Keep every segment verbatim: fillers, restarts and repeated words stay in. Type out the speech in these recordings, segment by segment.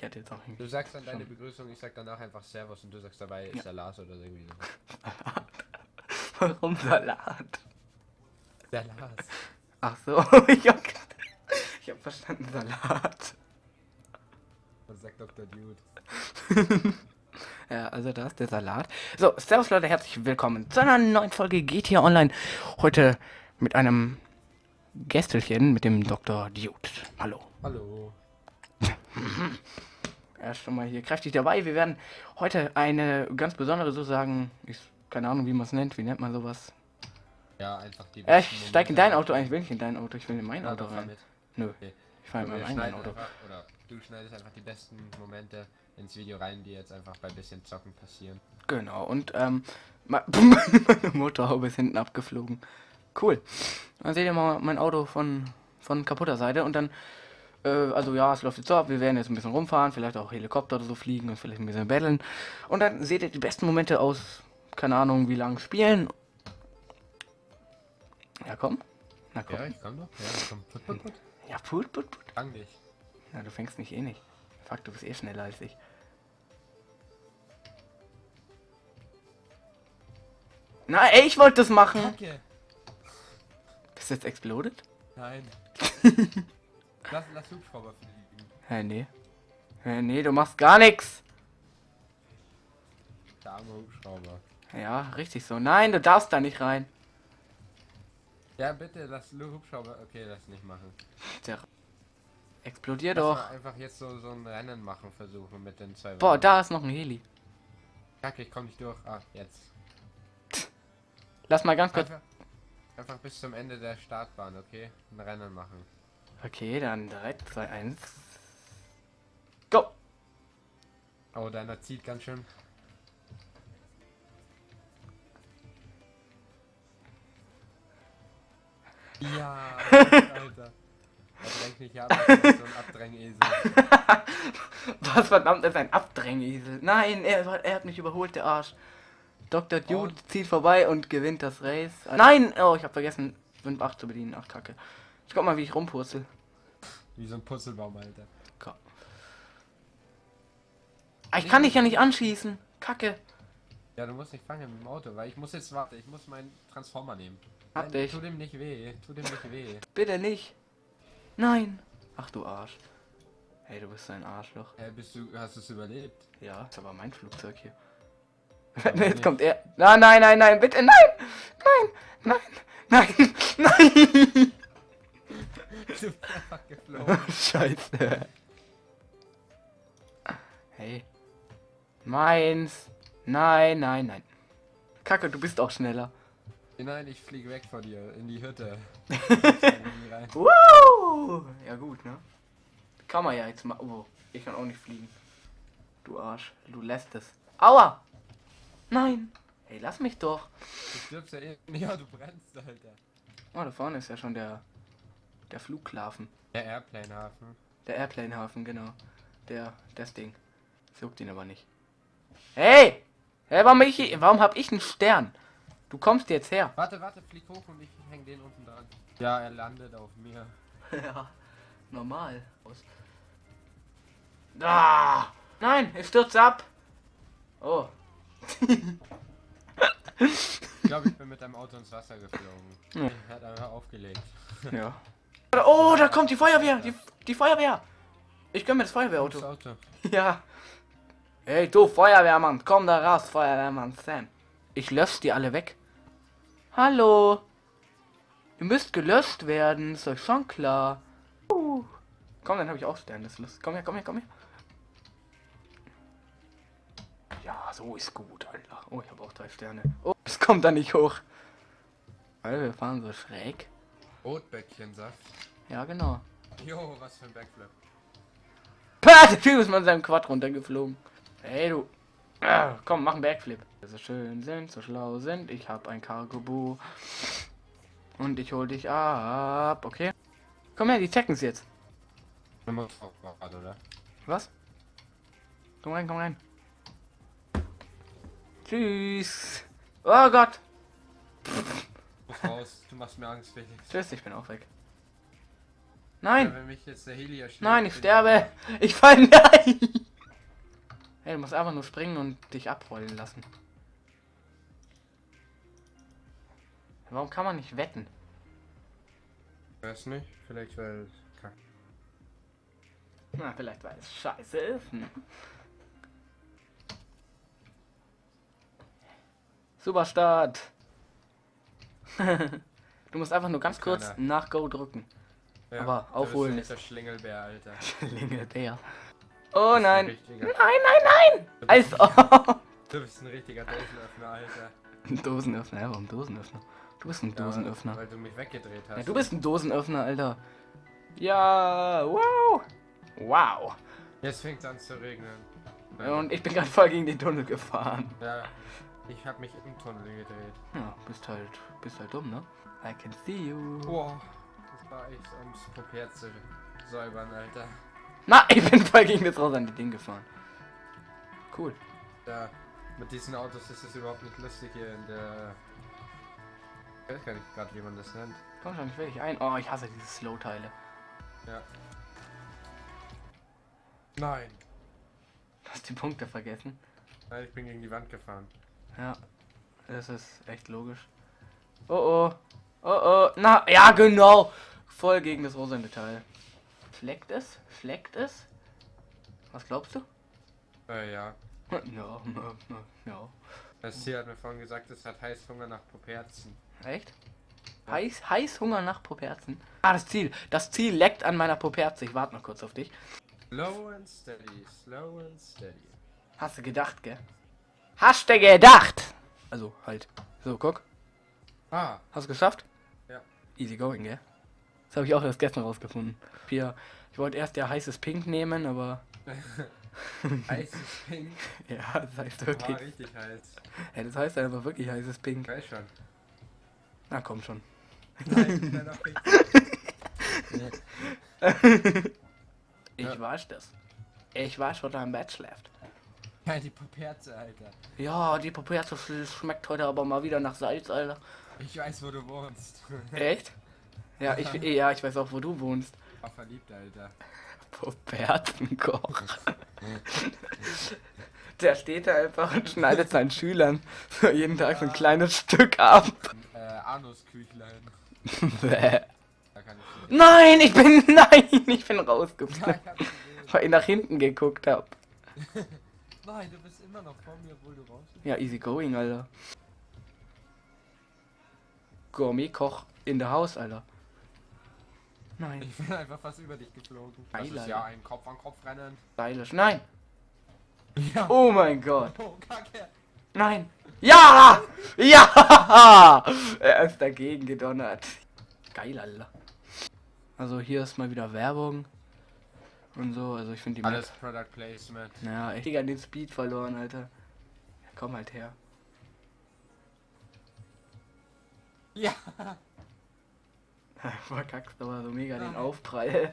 hätte jetzt auch hin. Du sagst dann deine Begrüßung, ich sag danach einfach Servus und du sagst dabei, ist der Lars oder irgendwie so. Warum Salat? Der Lars. Ach so, ich hab, ich hab verstanden Salat. Was sagt Doktor Dude? Ja, also da ist der Salat. So, servus Leute, herzlich willkommen zu einer neuen Folge G T A Online. Heute mit einem Gästelchen, mit dem Doktor Dude. Hallo. Hallo. Er ist schon mal hier kräftig dabei. Wir werden heute eine ganz besondere, sozusagen, ich keine Ahnung, wie man es nennt. Wie nennt man sowas? Ja, einfach die Ja, ich steig in dein Auto ein. Ich will nicht in dein Auto, ich will in mein Ja, Auto doch, fahr rein. mit. Nö, Okay. ich fahre in Wir meinem eigenen schneiden Auto. einfach, oder du schneidest einfach die besten Momente ins Video rein, die jetzt einfach bei bisschen Zocken passieren. Genau, und ähm, meine Motorhaube ist hinten abgeflogen. Cool. Dann seht ihr mal mein Auto von, von kaputter Seite und dann, äh, also ja, es läuft jetzt so ab, wir werden jetzt ein bisschen rumfahren, vielleicht auch Helikopter oder so fliegen und vielleicht ein bisschen betteln. Und dann seht ihr die besten Momente aus, keine Ahnung wie lang, spielen. Ja, komm. Na komm. Ja, ich komm doch. Ja, komm. Put, put, put. Ja, put, put, put. Fang dich. Na, du fängst mich eh nicht. Fuck, du bist eh schneller als ich. Na, ey, ich wollte das machen. Kacke. Bist du jetzt exploded? Nein. lass, lass Hubschrauber fliegen. Hä, nee. Hä, nee, du machst gar nichts. Der arme Hubschrauber. Ja, richtig so. Nein, du darfst da nicht rein. Ja, bitte, lass nur Hubschrauber. Okay, lass nicht machen. Der explodier Lass doch. mal einfach jetzt so, so ein Rennen machen versuchen mit den zwei Boah, Wagen. da ist noch ein Heli. Kacke, ich komm nicht durch. Ah, jetzt. Lass mal ganz kurz. Einfach, einfach bis zum Ende der Startbahn, okay? Ein Rennen machen. Okay, dann drei, zwei, eins. Go! Oh, deiner zieht ganz schön. Ja, Alter. Er drängt nicht ab, das ist so ein Abdrängesel. Was verdammt ist ein Abdrängesel? Nein, er, er hat mich überholt, der Arsch. Doktor Dude Und? zieht vorbei und gewinnt das Race. Nein! Oh, ich habe vergessen, fünf acht zu bedienen. Ach, kacke. Ich guck mal, wie ich rumpurzel. Wie so ein Purzelbaum, Alter. Go. Ah, ich kann dich ja nicht anschießen. Kacke. Ja, du musst nicht fangen mit dem Auto, weil ich muss jetzt warten. Ich muss meinen Transformer nehmen. Hab Nein, dich. tu dem nicht weh. Tu dem nicht weh. Bitte nicht. Nein. Ach du Arsch. Hey, du bist so ein Arschloch. Äh, bist du, hast du es überlebt? Ja, ist aber mein Flugzeug hier. Aber Jetzt nicht. kommt er. Nein, nein, nein, nein, bitte, nein! Nein, nein, nein, nein! Du bist einfach geflogen. Scheiße. Hey. Meins. Nein, nein, nein. Kacke, du bist auch schneller. Nein, ich fliege weg von dir in die Hütte. Rein. Woo! Ja gut, ne? Kann man ja jetzt mal. Oh, ich kann auch nicht fliegen. Du Arsch, du lässt es. Aua! Nein! Hey, lass mich doch. Du stirbst ja eh. Ja, du brennst, Alter. Oh, da vorne ist ja schon der der Flughafen. Der Airplane-Hafen. Der Airplane-Hafen, genau. Der, das Ding. Das juckt ihn aber nicht. Hey! Hey, warum, ich, warum hab ich einen Stern? Du kommst jetzt her. Warte, warte, flieg hoch und ich häng den unten dran. Ja, er landet auf mir. Ja, normal. Aus. Ah! Nein, es stürzt ab. Oh. Ich glaube, ich bin mit deinem Auto ins Wasser geflogen. Ja. Er hat einfach aufgelegt. Ja. Oh, da kommt die Feuerwehr. Die, die Feuerwehr. Ich gönn mir das Das Feuerwehrauto. Auto. Ja. Hey, du Feuerwehrmann, komm da raus, Feuerwehrmann Sam. Ich lösche die alle weg. Hallo. Ihr müsst gelöscht werden, ist euch schon klar. Uh. Komm, dann habe ich auch Sterne, das ist lustig. Komm her, komm her, komm her. Ja, so ist gut, Alter. Oh, ich habe auch drei Sterne. Oh, es kommt da nicht hoch. Weil wir fahren so schräg. Rotbäckchensaft. Ja, genau. Jo, was für ein Backflip. Pah, der Typ ist mal in seinem Quad runtergeflogen. Hey, du. Ah, komm, mach einen Backflip. So schön sind, so schlau sind. Ich hab ein Cargo. Und ich hol dich ab, okay? Komm her, die checken's jetzt. Oder? Was? Komm rein, komm rein. Tschüss. Oh Gott. Raus, du machst mir Angst, Felix. Tschüss, ich bin auch weg. Nein! Ja, wenn mich jetzt der Heli erschlägt, Nein, ich bin sterbe! Ich fall nein! Hey, du musst einfach nur springen und dich abrollen lassen. Warum kann man nicht wetten? Ich weiß nicht, vielleicht weil es kacke. Na, vielleicht weil es scheiße ist. Hm. Super Start! Du musst einfach nur ganz kurz Keiner. nach Go drücken. Ja, Aber du aufholen bist ist. der Schlingel,bär, Alter. Schlingelbär. Oh Du bist ein nein! richtiger- Nein, nein, Du nein! bist, Also. du bist ein richtiger Dosenöffner, Alter. Ein Dosenöffner, ja, warum Dosenöffner? Du bist ein Ja, Dosenöffner. weil du mich weggedreht hast. Ja, du bist ein Dosenöffner, Alter. Ja, wow. Wow. Jetzt fängt es an zu regnen. Ja, und ich bin gerade voll gegen den Tunnel gefahren. Ja, ich habe mich im Tunnel gedreht. Ja, bist halt, bist halt dumm, ne? I can see you. Boah, das war echt ums Popert zu säubern, Alter. Na, ich bin voll gegen das raus an die Ding gefahren. Cool. Ja, mit diesen Autos ist es überhaupt nicht lustig hier in der... Ich weiß gar nicht gerade, wie man das nennt. Komm schon, ich will dich ein. Oh, ich hasse diese Slow-Teile. Ja. Nein. Du hast die Punkte vergessen. Nein, ich bin gegen die Wand gefahren. Ja, das ist echt logisch. Oh oh. Oh oh. Na, ja genau. Voll gegen das rosane Teil. Schlägt es? Schlägt es? Was glaubst du? Äh, ja. Ja, ja, ja. Das Tier hat mir vorhin gesagt, es hat Heißhunger nach Poperzen. Echt? Heiß, Heißhunger nach Poperzen. Ah, das Ziel. Das Ziel leckt an meiner Poperze. Ich warte noch kurz auf dich. Slow and steady, slow and steady. Hast du gedacht, gell? Hast du gedacht? Also, halt. So, guck. Ah, Hast du geschafft? ja. Easy going, gell? Das habe ich auch erst gestern rausgefunden. Hier, ich wollte erst ja heißes Pink nehmen, aber... Heißes Pink. Ja, das heißt War wirklich... richtig heiß. Ja, das heißt einfach wirklich heißes Pink. Ich weiß schon. Na, komm schon. Nein, kleiner Pink. Ich Ja. weiß das. Ich weiß, wo dein Bett schläft. Ja, die Poperze, Alter. Ja, die Poperze sch- schmeckt heute aber mal wieder nach Salz, Alter. Ich weiß, wo du wohnst. Echt? Ja, ich, ja, ich weiß auch, wo du wohnst. War verliebt, Alter. Poperzenkoch. Der steht da einfach und schneidet seinen Schülern so jeden Tag so ein kleines Stück ab. Äh, Anusküchlein. Bäh. Da kann ich nicht. Nein, ich bin, nein, ich bin Ja, rausgeflogen, ich hab's gesehen. weil ich nach hinten geguckt habe. Nein, du bist immer noch vor mir, obwohl du raus bist. Ja, easy going, Alter. Gourmet-Koch in der Haus, Alter. Nein, Ich bin einfach fast über dich geflogen. Das Geil, ist Alter. ja ein Kopf an Kopf rennen. stylisch. Nein. Ja. Oh mein Gott. Oh, Kacke. Nein. Ja! Ja! Er ist dagegen gedonnert. Geil, Alter. Also hier ist mal wieder Werbung. Und so, also ich finde die Alles Product Placement. Ja, ich hab den Speed verloren, Alter. Ja, komm halt her. Ja. Verkackst aber so mega den Aufprall.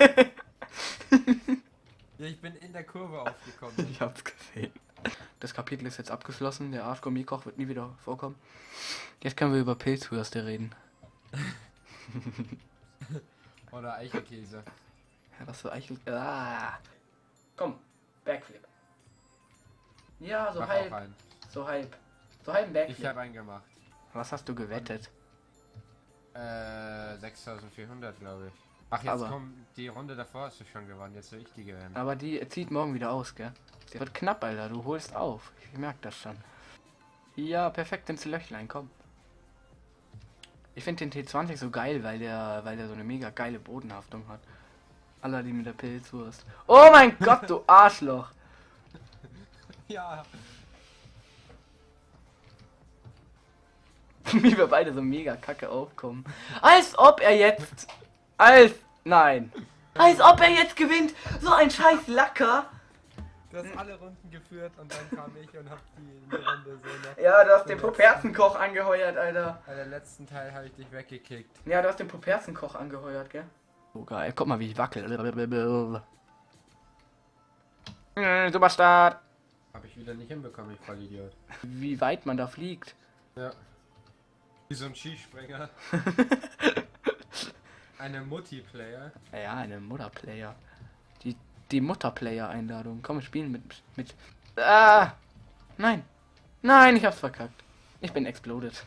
Ja, ich bin in der Kurve aufgekommen. Ich hab's gesehen. Das Kapitel ist jetzt abgeschlossen. Der Arschgourmet-Koch wird nie wieder vorkommen. Jetzt können wir über Pilzwürste reden. Oder Eichelkäse. Ja, was für Eichel... Ah. Komm, Backflip. Ja, so Mach auch halb. einen. So halb. So halb Ich Backflip. habe einen gemacht. Was hast du gewettet? Äh, sechstausendvierhundert, glaube ich. Ach, jetzt Aber- kommt die Runde davor, hast du schon gewonnen. Jetzt will ich die gewinnen. Aber die zieht morgen wieder aus, gell? Die wird knapp, Alter. Du holst auf. Ich merk das schon. Ja, perfekt ins Löchlein, komm. Ich finde den T zwanzig so geil, weil der, weil der so eine mega geile Bodenhaftung hat. Aller die mit der Pilzwurst. Oh mein Gott, du Arschloch! Ja. Wie wir beide so mega kacke aufkommen. Als ob er jetzt... Als... Nein. Als ob er jetzt gewinnt. So ein scheiß Lacker. Du hast alle Runden geführt und dann kam ich und hab die, die Runde so noch. Ja, du hast den Poperzenkoch angeheuert, Alter. Bei der letzten Teil habe ich dich weggekickt. Ja, du hast den Poperzenkoch angeheuert, gell? Oh geil, guck mal wie ich wackel. Mm, Superstart. Habe ich wieder nicht hinbekommen, ich Vollidiot. Wie weit man da fliegt. Ja. Wie so ein Skispringer. Eine Multiplayer. Ja, eine Mutterplayer. Die, die Mutterplayer-Einladung. Komm, wir spielen mit, mit... Ah! Nein! Nein, ich hab's verkackt. Ich bin exploded.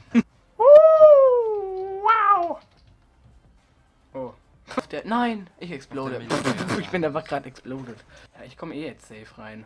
Wow! Oh. Der, nein, ich explode. Ich bin einfach gerade exploded. Ja, ich komme eh jetzt safe rein.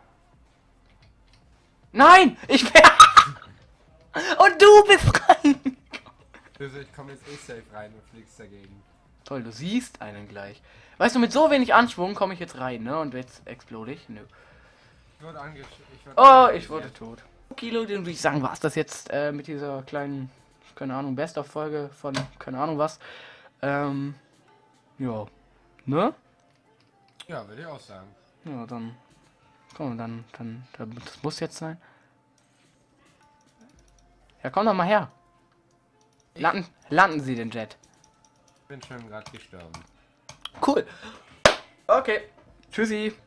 Nein! Ich bin... Und du bist rein! Also ich komme jetzt eh safe rein und fliegst dagegen. Toll, du siehst einen gleich. Weißt du, mit so wenig Anschwung komme ich jetzt rein, ne? Und jetzt explode ich. Nö. Ich wurde angesch... Ich wurde Oh, ich wurde tot. Okay, Leute, dann würde ich sagen, war es das jetzt äh, mit dieser kleinen, keine Ahnung, Best-of-Folge von keine Ahnung was. Ähm, ja. Ne? Ja, würde ich auch sagen. Ja, dann. Komm, dann, dann, dann, das muss jetzt sein. Ja, komm doch mal her. Landen, landen Sie den Jet. Ich bin schon gerade gestorben. Cool. Okay. Tschüssi.